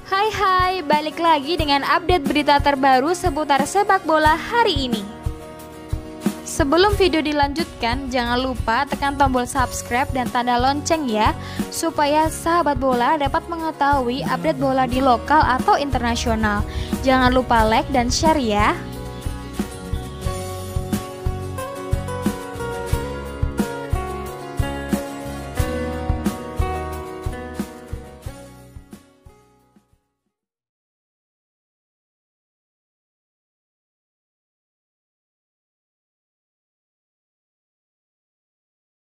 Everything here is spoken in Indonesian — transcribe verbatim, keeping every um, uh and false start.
Hai hai, balik lagi dengan update berita terbaru seputar sepak bola hari ini. Sebelum video dilanjutkan, jangan lupa tekan tombol subscribe dan tanda lonceng ya, supaya sahabat bola dapat mengetahui update bola di lokal atau internasional. Jangan lupa like dan share ya.